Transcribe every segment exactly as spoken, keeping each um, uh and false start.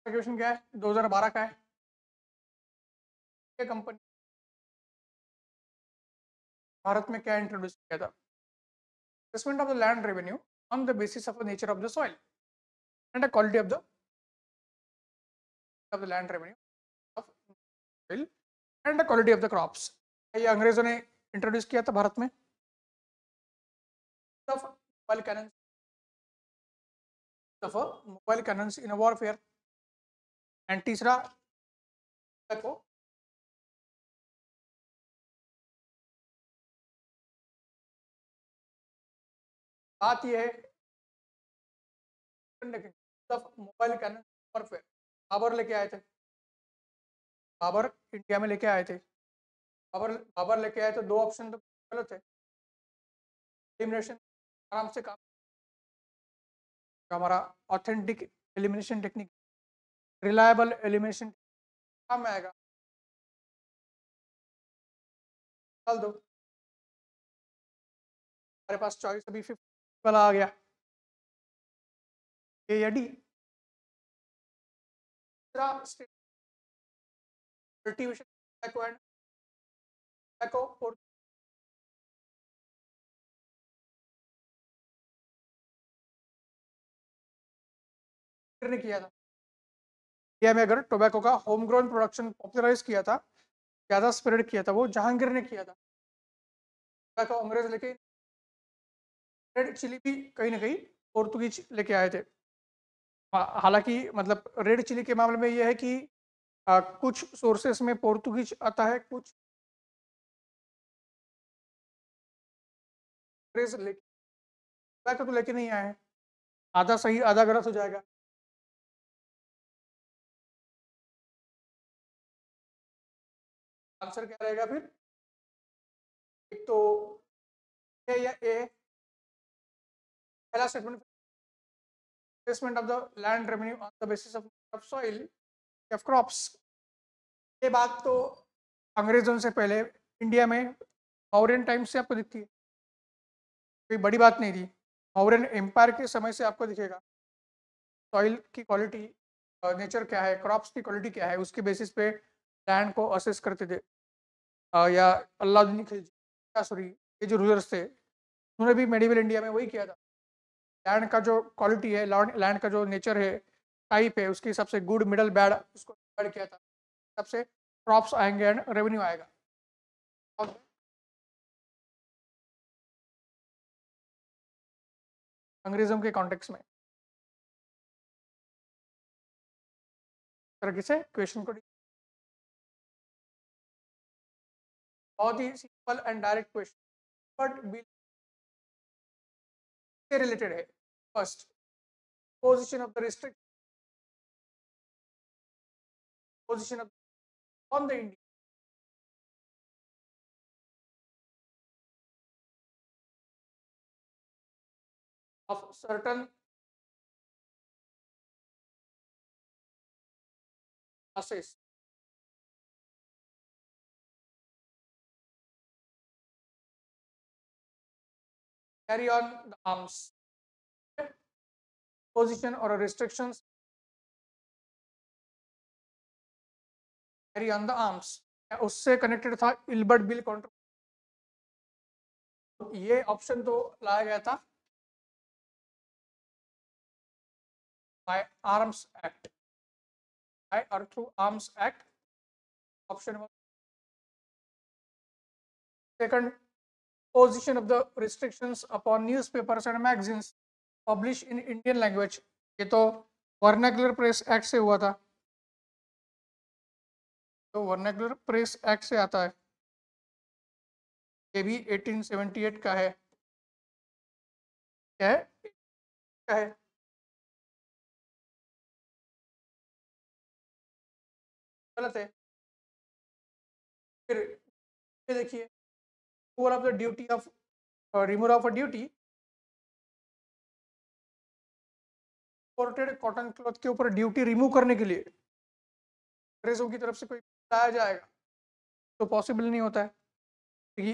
Question क्या है, दो हज़ार बारह का है। ये कंपनी भारत में क्या इंट्रोड्यूस किया था? Assessment of the land revenue on the basis of the nature of the soil and the quality of the of the land revenue of soil and the quality of the crops. ये अंग्रेजों ने introduce किया था भारत में। Of mobile cannon of mobile cannon in warfare. And तीसरा देखो, बात ये है मोबाइल कैनन वॉरफेयर बाबर लेके आए थे। बाबर इंडिया में लेके आए थे। बाबर बाबर लेके आए तो दो ऑप्शन तो गलत है। एलिमिनेशन आराम से काम, हमारा authentic elimination technique, reliable elimination काम में आएगा। चल दो, हमारे पास चॉइस अभी फिफ्थ वाला आ गया, ए या D. Cultivation tobacco and tobacco और ने किया था। इंडिया में अगर टोबैको का होम ग्रोन प्रोडक्शन पॉपुलराइज किया था, ज्यादा स्प्रेड किया था, वो जहांगीर ने किया था। टोबैको अंग्रेज लेके, रेड चिली भी कहीं ना कहीं पोर्तुगीज लेके आए थे। हा- हालांकि मतलब रेड चिली के मामले में यह है कि आ, कुछ सोर्सेस में पोर्तुगीज आता है, कुछ अंग्रेज लेके, टोबैको तो लेके नहीं आए हैं। आधा सही आधा गलत हो जाएगा। आंसर क्या रहेगा फिर? एक तो ए या ए, पहला statement, assessment of the land revenue on the basis of, of soil of crops। ये बात तो अंग्रेजों से पहले इंडिया में मौर्यन टाइम से आपको दिखती है, कोई बड़ी बात नहीं थी। मौर्यन एम्पायर के समय से आपको दिखेगा सॉइल की क्वालिटी, नेचर क्या है, क्रॉप्स की क्वालिटी क्या है, उसके बेसिस पे लैंड को असेस करते थे। अ, या अलाउद्दीन खिलजी, सॉरी, ये जो रूलर्स थे उन्होंने भी मेडिवल इंडिया में वही किया था। लैंड का जो क्वालिटी है, लैंड का जो नेचर है, टाइप है, उसके हिसाब से गुड मिडल बैड उसको डिवाइड किया था। सबसे क्रॉप्स आएंगे एंड रेवेन्यू आएगा। और अंग्रेजों के कॉन्टेक्स्ट में तरह से क्वेश्चन को, बहुत ही simple and direct question, but B से रिलेटेड है। First, position of the restrict position of on the India of certain classes carry on the arms, position or restrictions carry on the arms। उससे connected था Ilbert bill controversy, ये option तो लाया गया था by arms act, by और through arms act. Option second, position of the restrictions upon newspapers and magazines published in Indian language, ये तो वर्नाकुलर प्रेस एक्ट से हुआ था, तो वर्नाकुलर प्रेस एक्ट से आता है। ये भी अठारह सौ अठहत्तर का है। क्या है? क्या है? गलत है। फिर ये देखिए, removal of the duty of removal of a duty imported cotton cloth के ऊपर ड्यूटी रिमूव करने के लिए अंग्रेजों की तरफ से कोई लाया जाएगा तो पॉसिबल नहीं होता है, क्योंकि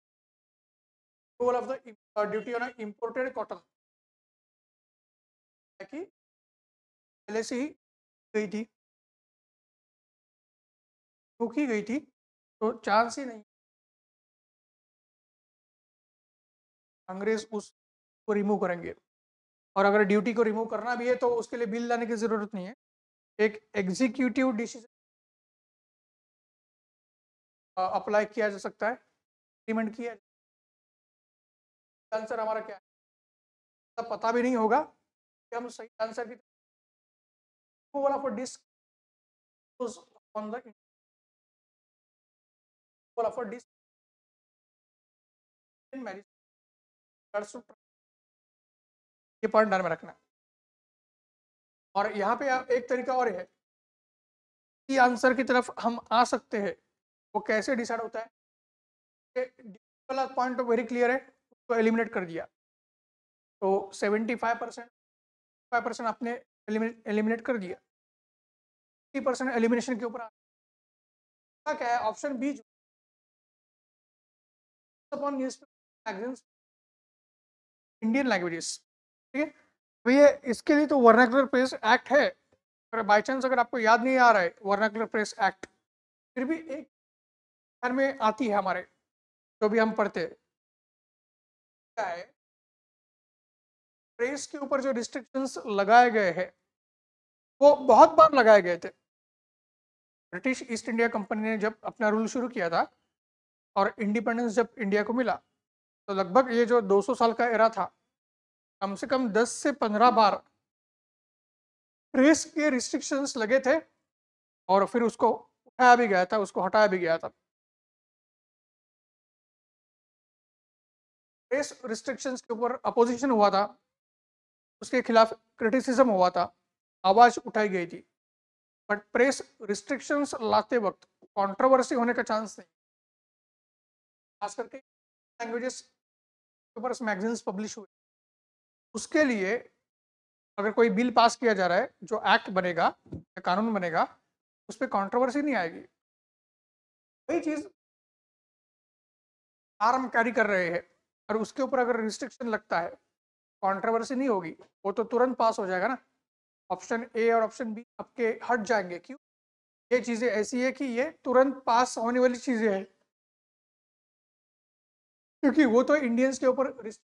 removal of the duty on imported cotton कि पहले से ही गई थी, रोकी गई थी, तो चांस ही नहीं अंग्रेज उसको रिमूव करेंगे। और अगर ड्यूटी को रिमूव करना भी है तो उसके लिए बिल लाने की जरूरत नहीं है, एक एग्जीक्यूटिव डिसीजन अप्लाई किया जा सकता है, इम्प्लीमेंट किया। आंसर हमारा क्या है, तब पता भी नहीं होगा कि हम सही आंसर की removal of disc on the of disc in marriage, ये पॉइंट ध्यान में रखना है। और यहाँ पे एक तरीका और है कि आंसर की तरफ हम आ सकते हैं, वो कैसे डिसाइड होता है, वाला पॉइंट वेरी क्लियर है, उसको एलिमिनेट कर दिया तो seventy five percent five percent आपने एलिमिनेट कर दिया, फिफ्टी परसेंट एलिमिनेशन के ऊपर क्या है, option B upon newspaper Indian languages, ठीक है भैया। इसके लिए तो वर्नाकुलर प्रेस एक्ट है, अगर बाई चांस अगर आपको याद नहीं आ रहा है वर्नाकुलर प्रेस एक्ट, फिर भी एक घर में आती है हमारे, जो भी हम पढ़ते हैं, क्या है प्रेस के ऊपर जो रिस्ट्रिक्शंस लगाए गए हैं वो बहुत बार लगाए गए थे। ब्रिटिश ईस्ट इंडिया कंपनी ने जब अपना रूल शुरू किया था और इंडिपेंडेंस जब इंडिया को मिला, तो लगभग ये जो दो सौ साल का एरा था, कम से कम दस से पंद्रह बार प्रेस के रिस्ट्रिक्शंस लगे थे और फिर उसको उठाया भी गया था, उसको हटाया भी गया था। प्रेस रिस्ट्रिक्शंस के ऊपर अपोजिशन हुआ था, उसके खिलाफ क्रिटिसिज्म हुआ था, आवाज उठाई गई थी, बट प्रेस रिस्ट्रिक्शंस लाते वक्त कंट्रोवर्सी होने का चांस नहीं, खास करके लैंग्वेजेस के ऊपर मैगजीन्स पब्लिश हुए, उसके लिए अगर कोई बिल पास किया जा रहा है, जो एक्ट बनेगा या कानून बनेगा, उस पर कंट्रोवर्सी नहीं आएगी। वही चीज आर्म कैरी कर रहे हैं और उसके ऊपर अगर रिस्ट्रिक्शन लगता है, कंट्रोवर्सी नहीं होगी, वो तो तुरंत पास हो जाएगा ना। ऑप्शन ए और ऑप्शन बी आपके हट जाएंगे, क्यों? ये चीजें ऐसी है कि ये तुरंत पास होने वाली चीजें हैं, क्योंकि वो तो इंडियंस के ऊपर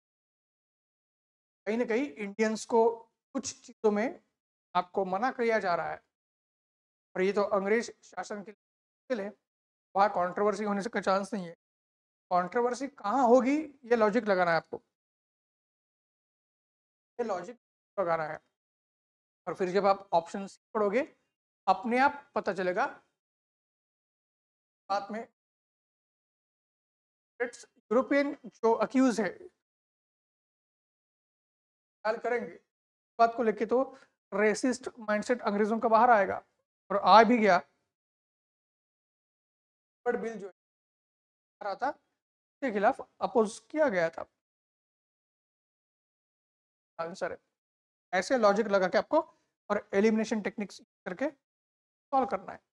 कहीं ना कहीं इंडियंस को कुछ चीजों में आपको मना किया जा रहा है, और ये तो अंग्रेज शासन के लिए वहाँ कंट्रोवर्सी होने का चांस नहीं है। कंट्रोवर्सी कहाँ होगी, ये लॉजिक लगाना है आपको, ये लॉजिक लगाना है। और फिर जब आप ऑप्शन पढ़ोगे अपने आप पता चलेगा, बाद में यूरोपियन जो अक्यूज है ख्याल करेंगे बात को लेके, तो रेसिस्ट माइंडसेट अंग्रेजों का बाहर आएगा, और आ भी गया। बट बिल जो रहा था उसके खिलाफ अपोज किया गया था। आंसर है ऐसे लॉजिक लगा के आपको और एलिमिनेशन टेक्निक्स करके सॉल्व करना है।